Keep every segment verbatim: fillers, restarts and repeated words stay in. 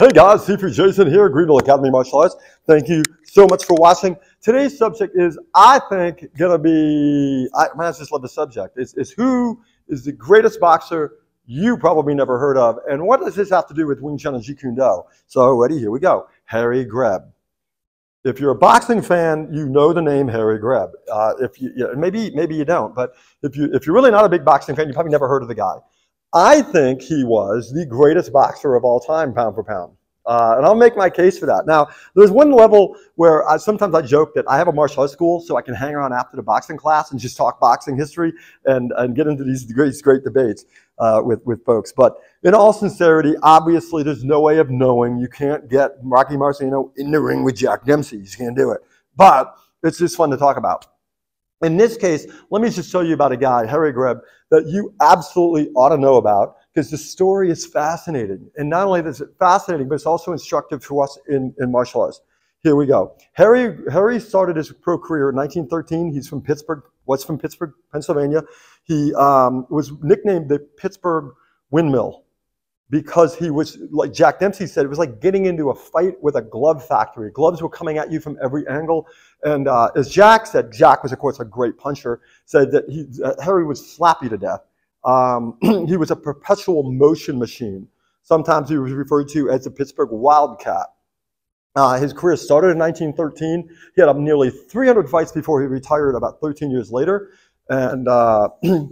Hey guys, C three Jason here, Greenville Academy Martial Arts. Thank you so much for watching. Today's subject is, I think, gonna be, I, man, I just love the subject. It's, it's who is the greatest boxer you probably never heard of, and what does this have to do with Wing Chun and Jeet Kune Do? So ready, here we go. Harry Greb. If you're a boxing fan, you know the name Harry Greb. Uh, if you, yeah, maybe maybe you don't, but if you if you're really not a big boxing fan, you probably never heard of the guy. I think he was the greatest boxer of all time, pound for pound. Uh, and I'll make my case for that. Now, there's one level where I, sometimes I joke that I have a martial arts school, so I can hang around after the boxing class and just talk boxing history and, and get into these great, great debates uh, with, with folks. But in all sincerity, obviously, there's no way of knowing. You can't get Rocky Marciano in the ring with Jack Dempsey. You just can't do it. But it's just fun to talk about. In this case, let me just show you about a guy, Harry Greb, that you absolutely ought to know about, because the story is fascinating. And not only is it fascinating, but it's also instructive to us in, in martial arts. Here we go. Harry, Harry started his pro career in nineteen thirteen. He's from Pittsburgh, was from Pittsburgh, Pennsylvania. He um, was nicknamed the Pittsburgh Windmill because he was, like Jack Dempsey said, it was like getting into a fight with a glove factory. Gloves were coming at you from every angle. And uh, as Jack said, Jack was, of course, a great puncher, said that he, uh, Harry would slap you to death. Um, he was a perpetual motion machine. Sometimes he was referred to as the Pittsburgh Wildcat. Uh, his career started in nineteen thirteen. He had nearly three hundred fights before he retired about thirteen years later. And uh,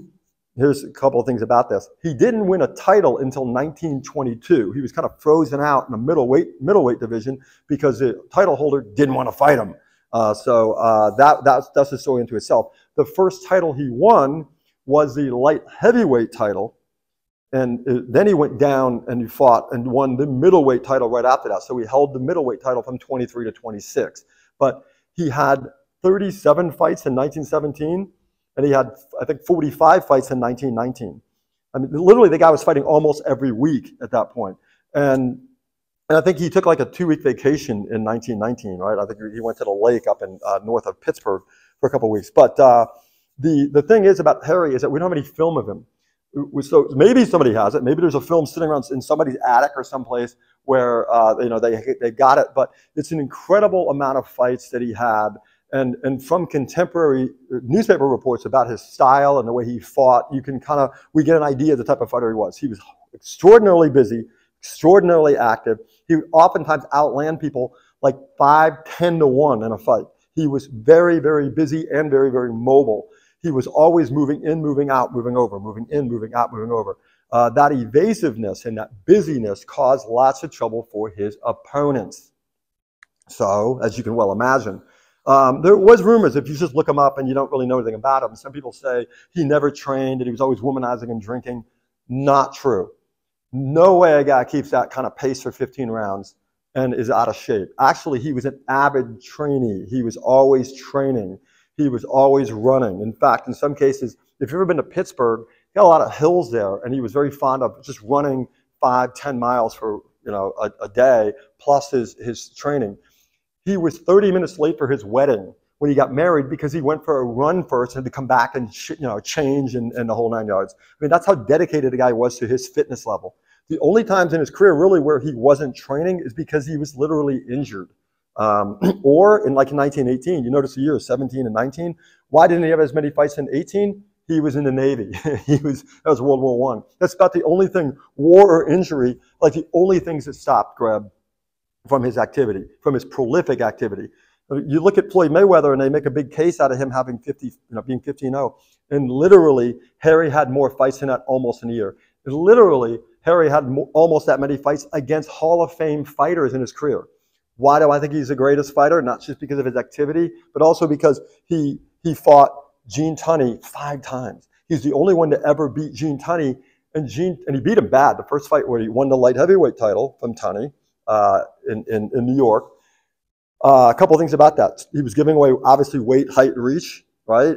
here's a couple of things about this. He didn't win a title until nineteen twenty-two. He was kind of frozen out in the middleweight, middleweight division because the title holder didn't want to fight him. Uh, so uh, that, that's, that's the story into itself. The first title he won was the light heavyweight title, and it, then he went down and he fought and won the middleweight title right after that. So he held the middleweight title from twenty-three to twenty-six. But he had thirty-seven fights in nineteen seventeen, and he had, I think, forty-five fights in nineteen nineteen. I mean, literally, the guy was fighting almost every week at that point. And, and I think he took like a two-week vacation in nineteen nineteen, right? I think he went to the lake up in uh, north of Pittsburgh for a couple of weeks. But uh, The, the thing is about Harry is that we don't have any film of him. So maybe somebody has it. Maybe there's a film sitting around in somebody's attic or someplace where uh, you know they, they got it. But it's an incredible amount of fights that he had. And, and from contemporary newspaper reports about his style and the way he fought, you can kind of, we get an idea of the type of fighter he was. He was extraordinarily busy, extraordinarily active. He would oftentimes outland people like five, ten to one in a fight. He was very, very busy and very, very mobile. He was always moving in, moving out, moving over, moving in, moving out, moving over. Uh, that evasiveness and that busyness caused lots of trouble for his opponents. So, as you can well imagine, um, there was rumors, if you just look him up and you don't really know anything about him, some people say he never trained, that he was always womanizing and drinking. Not true. No way a guy keeps that kind of pace for fifteen rounds and is out of shape. Actually, he was an avid trainee. He was always training. He was always running. In fact, in some cases, if you've ever been to Pittsburgh, he got a lot of hills there, and he was very fond of just running five, ten miles for you know a, a day, plus his, his training. He was thirty minutes late for his wedding when he got married because he went for a run first and had to come back and you know change and, and the whole nine yards. I mean, that's how dedicated the guy was to his fitness level. The only times in his career really where he wasn't training is because he was literally injured. Um, or in like in nineteen eighteen, you notice the years seventeen and nineteen. Why didn't he have as many fights in eighteen? He was in the Navy. he was that was World War One. That's about the only thing, war or injury, like the only things that stopped Greb from his activity, from his prolific activity. You look at Floyd Mayweather, and they make a big case out of him having fifty, you know, being fifteen oh, and literally Harry had more fights in that almost in a year. And literally, Harry had mo almost that many fights against Hall of Fame fighters in his career. Why do I think he's the greatest fighter? Not just because of his activity, but also because he, he fought Gene Tunney five times. He's the only one to ever beat Gene Tunney, and, Gene, and he beat him bad. The first fight where he won the light heavyweight title from Tunney uh, in, in, in New York. Uh, a couple of things about that. He was giving away, obviously, weight, height, reach, right?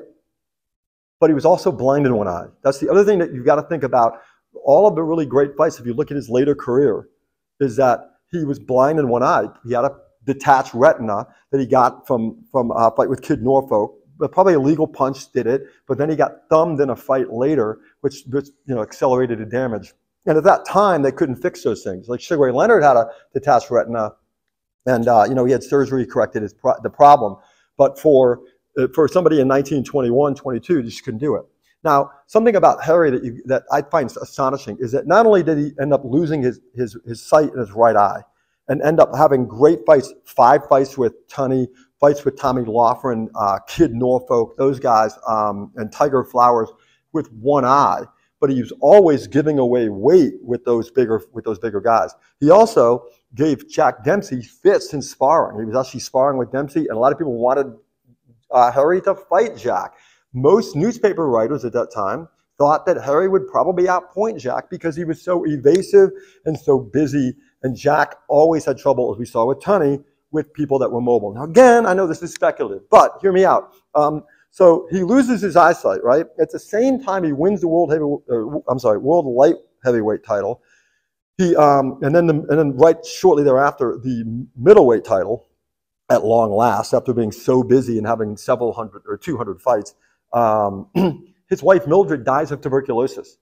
But he was also blind in one eye. That's the other thing that you've got to think about. All of the really great fights, if you look at his later career, is that he was blind in one eye. He had a detached retina that he got from, from a fight with Kid Norfolk. But probably a legal punch did it, but then he got thumbed in a fight later, which, which you know, accelerated the damage. And at that time, they couldn't fix those things. Like Sugar Ray Leonard had a detached retina, and uh, you know, he had surgery, corrected his pro the problem. But for for somebody in nineteen twenty-one, twenty-two, you just couldn't do it. Now, something about Harry that you, that I find astonishing is that not only did he end up losing his his his sight in his right eye, and end up having great fights, five fights with Tunney, fights with Tommy Laughlin, uh, Kid Norfolk, those guys, um, and Tiger Flowers with one eye. But he was always giving away weight with those bigger with those bigger guys. He also gave Jack Dempsey fits in sparring. He was actually sparring with Dempsey, and a lot of people wanted uh, Harry to fight Jack. Most newspaper writers at that time thought that Harry would probably outpoint Jack because he was so evasive and so busy, and Jack always had trouble, as we saw with Tunney, with people that were mobile. Now again, I know this is speculative, but hear me out. Um, so he loses his eyesight, right? At the same time he wins the world heavy, uh, I'm sorry, world light heavyweight title. He um, and then the, and then right shortly thereafter the middleweight title, at long last, after being so busy and having several hundred or two hundred fights. Um, his wife Mildred dies of tuberculosis.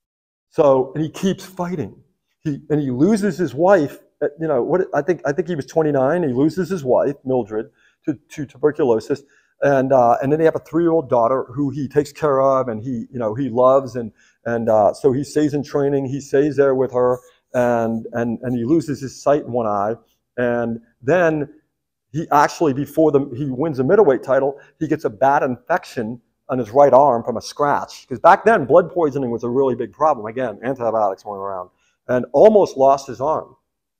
So and he keeps fighting. He and he loses his wife. At, you know what? I think I think he was twenty-nine. He loses his wife Mildred to, to tuberculosis, and uh, and then they have a three-year-old daughter who he takes care of and he you know he loves, and and uh, so he stays in training. He stays there with her, and and and he loses his sight in one eye, and then he actually before the he wins the middleweight title, he gets a bad infection on his right arm from a scratch, because back then blood poisoning was a really big problem. Again, antibiotics weren't around, and almost lost his arm.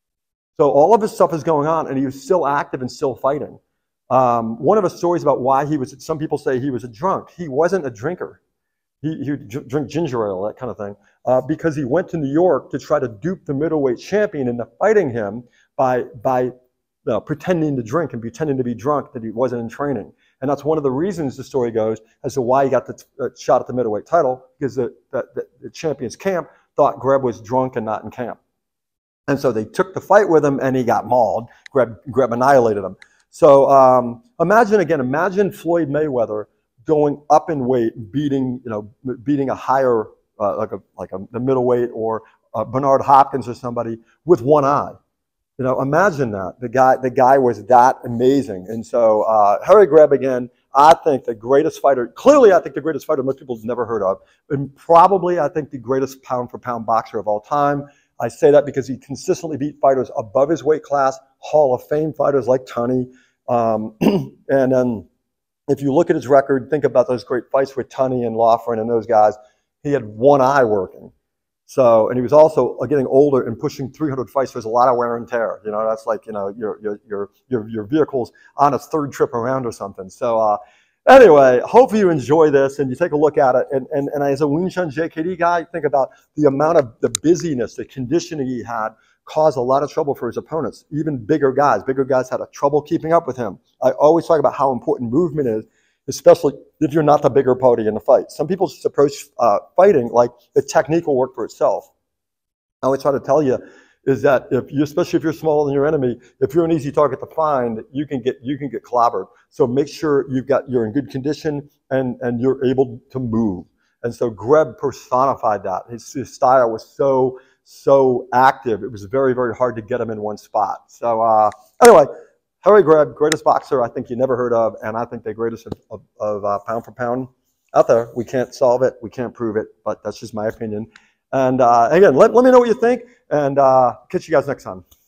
So all of his stuff is going on, and he was still active and still fighting. Um, one of the stories about why he was, some people say he was a drunk. He wasn't a drinker. He, he would drink ginger ale, that kind of thing, uh, because he went to New York to try to dupe the middleweight champion into fighting him by, by uh, pretending to drink and pretending to be drunk, that he wasn't in training. And that's one of the reasons, the story goes, as to why he got the uh, shot at the middleweight title, because the, the, the champion's camp thought Greb was drunk and not in camp. And so they took the fight with him, and he got mauled. Greb, Greb annihilated him. So um, imagine, again, imagine Floyd Mayweather going up in weight, beating, you know, beating a higher, uh, like a like a the middleweight, or uh, Bernard Hopkins or somebody with one eye. You know, imagine that. The guy, the guy was that amazing. And so uh, Harry Greb, again, I think the greatest fighter, clearly I think the greatest fighter most people have never heard of, and probably I think the greatest pound for pound boxer of all time. I say that because he consistently beat fighters above his weight class, Hall of Fame fighters like Tunney. Um, and then if you look at his record, think about those great fights with Tunney and Laughlin and those guys. He had one eye working. So, and he was also getting older and pushing three hundred fights. There's a lot of wear and tear. You know, that's like, you know, your your your your, your vehicle's on its third trip around or something. So uh, anyway, hopefully you enjoy this and you take a look at it. And, and, and as a Wing Chun J K D guy, think about the amount of the busyness, the conditioning he had caused a lot of trouble for his opponents. Even bigger guys. Bigger guys had a trouble keeping up with him. I always talk about how important movement is, especially if you're not the bigger party in the fight. Some people just approach uh, fighting like the technique will work for itself. I always try to tell you is that if you, especially if you're smaller than your enemy, if you're an easy target to find, you can get you can get clobbered. So make sure you've got you're in good condition and and you're able to move. And so Greb personified that. His, his style was so so active. It was very very hard to get him in one spot. So uh, anyway. Harry Greb, greatest boxer I think you never heard of, and I think the greatest of, of, of uh, pound for pound out there. We can't solve it, we can't prove it, but that's just my opinion. And uh, again, let, let me know what you think, and uh, catch you guys next time.